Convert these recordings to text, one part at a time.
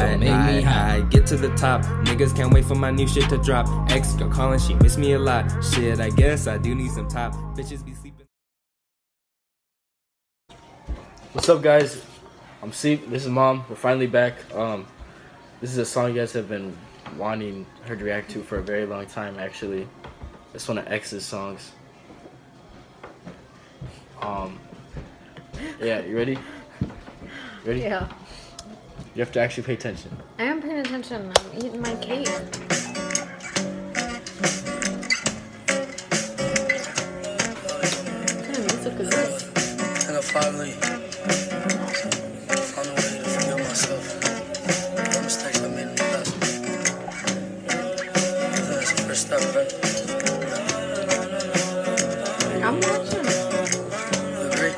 Don't make me high. Get to the top. Niggas can't wait for my new shit to drop. Ex girl calling, she miss me a lot. Shit, I guess I do need some top. Bitches be sleeping. What's up, guys? I'm Sleep. This is Mom. We're finally back. This is a song you guys have been wanting her to react to for a very long time, actually. It's one of X's songs. Yeah, you ready? Ready? Yeah. You have to actually pay attention. I am paying attention. I'm eating my cake. What kind of music is this? And I finally found a way to forgive myself for the mistakes I made in the past. I think that's the first step, right? I'm watching. You agree?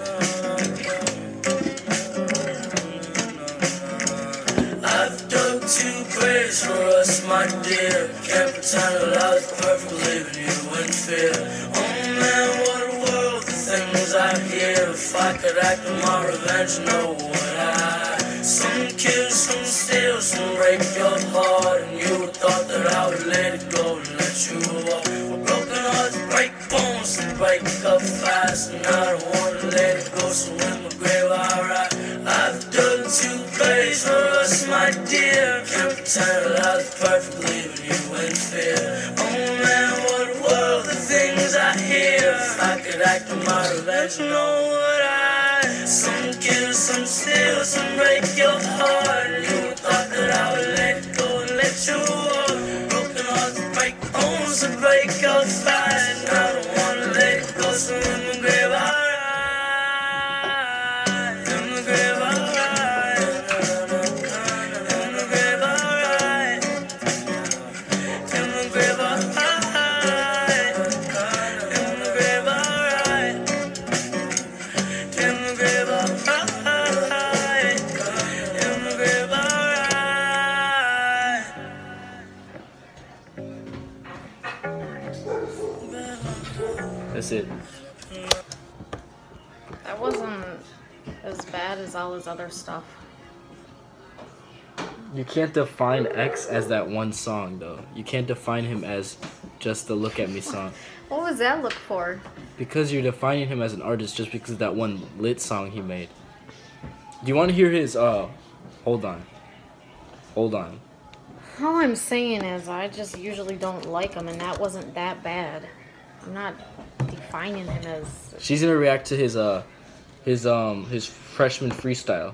I've dug 2 graves for us, my dear. Can't pretend that I was perfect, leaving you in fear. Oh man, what a world, the things I hear. If I could act on my revenge, know what I. Some kill, some steal, some break your heart. And you thought that I would let it go and let you walk. Well, broken hearts break bones and break up fast. And I don't want to let it go, so in my grave I write. I've dug 2 graves for us, my dear. Can't pretend that I was perfect, leaving you in fear. Oh man, what a world, the things I hear. If I could act on my revenge, know what I. Some kill, some steal, some break your heart. And you thought that I would let it go and let you walk. Broken hearts break bones and break up fast. And I don't want to let it go, so in the grave I ride. In the grave I ride. In the grave I ride. In the grave I ride. In the grave I ride. In the grave I ride. In the grave I ride. That's it. That wasn't as bad as all his other stuff. You can't define X as that one song, though. You can't define him as just the Look At Me song. What was that look for? Because you're defining him as an artist just because of that one lit song he made. Do you want to hear his, hold on. Hold on. All I'm saying is I just usually don't like him, and that wasn't that bad. I'm not defining him as... She's gonna react to his freshman freestyle.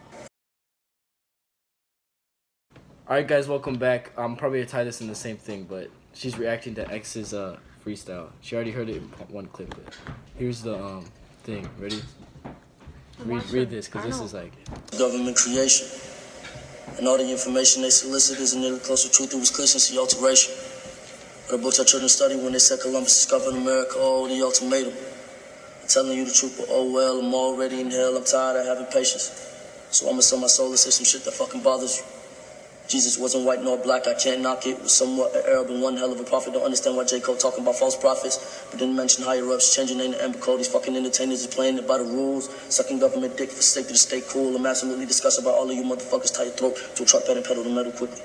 Alright guys, welcome back. I'm probably gonna tie this in the same thing, but she's reacting to X's freestyle. She already heard it in one clip, but here's the thing. Ready? Read this, because this is like... Government creation. And all the information they solicit isn't nearly close to truth. It was clear since the alteration. But the books our children study when they said Columbus discovered America, oh, the ultimatum. I'm telling you the truth, but oh well, I'm already in hell. I'm tired of having patience. So I'ma sell my soul and say some shit that fucking bothers you. Jesus wasn't white nor black, I can't knock it. Was somewhat an Arab and one hell of a prophet. Don't understand why J. Cole talking about false prophets, but didn't mention higher ups. Changing name to Amber Cole. These fucking entertainers is playing it by the rules. Sucking government dick for sake to stay cool. I'm absolutely disgusted by all of you motherfuckers. Tie your throat to a truck bed and pedal the metal quickly.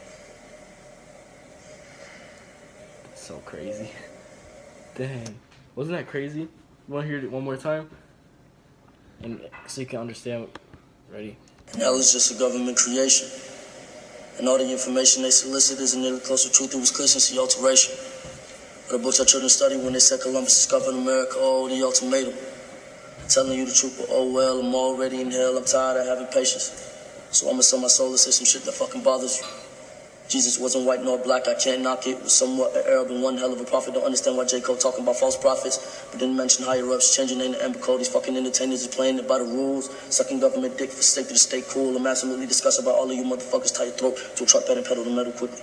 So crazy. Dang. Wasn't that crazy? You want to hear it one more time? And so you can understand. Ready? And hell is just a government creation. And all the information they solicit isn't nearly close to truth. It was clear since the alteration. But the books our children study when they said Columbus discovered America, oh, the ultimatum. I'm telling you the truth, but oh well, I'm already in hell. I'm tired of having patience. So I'ma sell my soul and say some shit that fucking bothers you. Jesus wasn't white nor black, I can't knock it. Was somewhat an Arab and one hell of a prophet. Don't understand why J. Cole talking about false prophets, but didn't mention higher ups. Changing name to Amber Cole. These fucking entertainers is playing it by the rules. Sucking government dick for sake to stay cool. I'm absolutely disgusted by all of you motherfuckers. Tie your throat to a truck bed and pedal the metal quickly.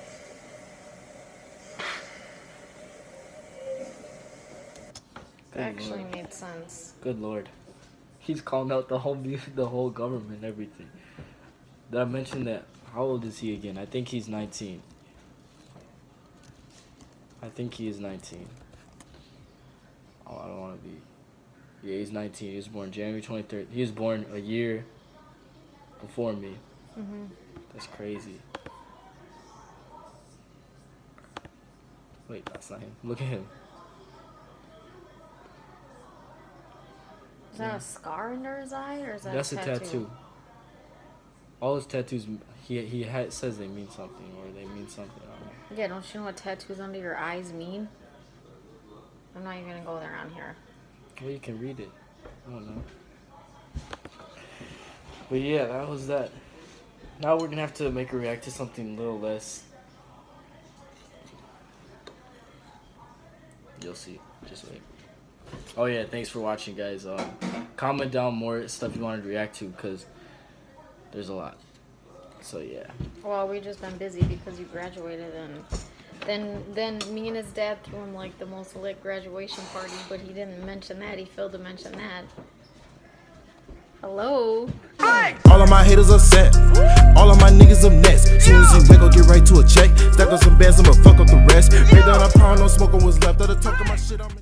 That actually made sense. Good lord. He's calling out the whole government and everything. Did I mention that? How old is he again? I think he's 19. I think he is 19. Oh, I don't want to be. Yeah, he's 19. He was born January 23rd. He was born a year before me. That's crazy. Wait, that's not him. Look at him. Is that a scar under his eye, or is that That's a tattoo? All his tattoos, says they mean something, or they mean something. I don't know. Yeah, don't you know what tattoos under your eyes mean? I'm not even gonna go there on here. Well, you can read it. I don't know. But yeah, that was that. Now we're gonna have to make her react to something a little less. You'll see. Just wait. Oh yeah, thanks for watching, guys. Comment down more stuff you wanted to react to, because there's a lot. So yeah. Well, we just been busy because you graduated, and then me and his dad threw him like the most lit graduation party, but he didn't mention that. He failed to mention that. Hello. All of my haters upset. All of my niggas up next. Soon as you wake, I'll get right to a check. Stack up some bands, I'ma fuck up the rest. Break down a pound, no smoking was left. Other talking my shit on me.